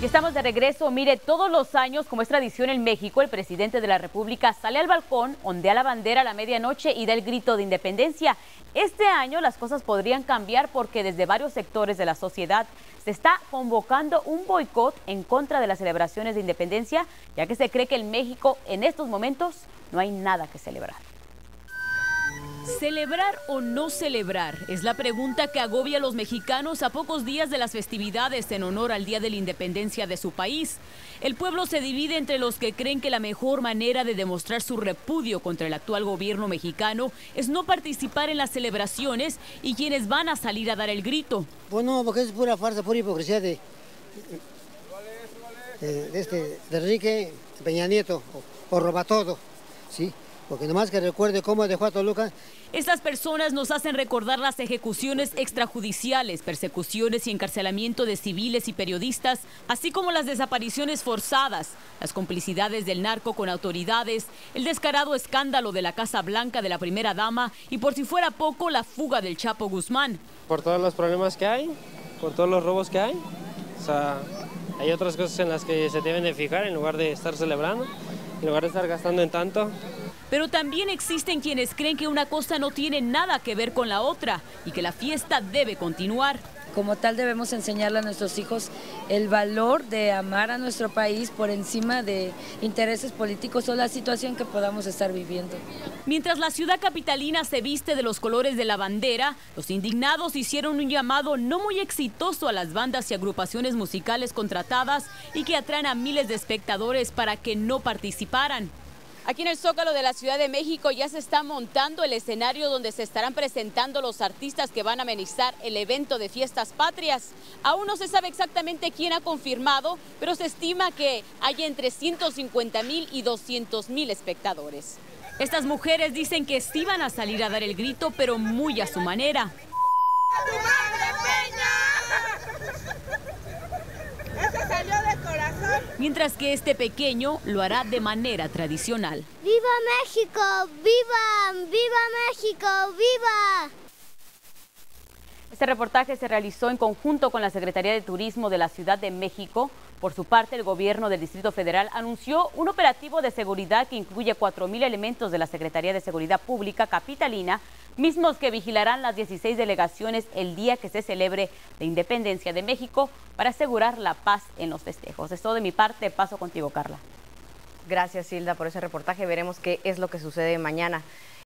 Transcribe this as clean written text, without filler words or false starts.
Y estamos de regreso. Mire, todos los años, como es tradición en México, el presidente de la República sale al balcón, ondea la bandera a la medianoche y da el grito de independencia. Este año las cosas podrían cambiar porque desde varios sectores de la sociedad se está convocando un boicot en contra de las celebraciones de independencia, ya que se cree que en México en estos momentos no hay nada que celebrar. ¿Celebrar o no celebrar? Es la pregunta que agobia a los mexicanos a pocos días de las festividades en honor al Día de la Independencia de su país. El pueblo se divide entre los que creen que la mejor manera de demostrar su repudio contra el actual gobierno mexicano es no participar en las celebraciones y quienes van a salir a dar el grito. Bueno, porque es pura farsa, pura hipocresía de Enrique Peña Nieto, o roba todo, ¿sí? Porque nomás que recuerde cómo dejó a Toluca. Estas personas nos hacen recordar las ejecuciones extrajudiciales, persecuciones y encarcelamiento de civiles y periodistas, así como las desapariciones forzadas, las complicidades del narco con autoridades, el descarado escándalo de la Casa Blanca de la primera dama y, por si fuera poco, la fuga del Chapo Guzmán. Por todos los problemas que hay, por todos los robos que hay, o sea, hay otras cosas en las que se deben de fijar en lugar de estar celebrando, en lugar de estar gastando en tanto. Pero también existen quienes creen que una cosa no tiene nada que ver con la otra y que la fiesta debe continuar. Como tal debemos enseñarle a nuestros hijos el valor de amar a nuestro país por encima de intereses políticos o la situación que podamos estar viviendo. Mientras la ciudad capitalina se viste de los colores de la bandera, los indignados hicieron un llamado no muy exitoso a las bandas y agrupaciones musicales contratadas y que atraen a miles de espectadores para que no participaran. Aquí en el Zócalo de la Ciudad de México ya se está montando el escenario donde se estarán presentando los artistas que van a amenizar el evento de Fiestas Patrias. Aún no se sabe exactamente quién ha confirmado, pero se estima que hay entre 150,000 y 200,000 espectadores. Estas mujeres dicen que sí van a salir a dar el grito, pero muy a su manera. Mientras que este pequeño lo hará de manera tradicional. ¡Viva México! ¡Viva! ¡Viva México! ¡Viva! Este reportaje se realizó en conjunto con la Secretaría de Turismo de la Ciudad de México. Por su parte, el gobierno del Distrito Federal anunció un operativo de seguridad que incluye 4,000 elementos de la Secretaría de Seguridad Pública capitalina, mismos que vigilarán las 16 delegaciones el día que se celebre la independencia de México para asegurar la paz en los festejos. Es todo de mi parte. Paso contigo, Carla. Gracias, Hilda, por ese reportaje. Veremos qué es lo que sucede mañana.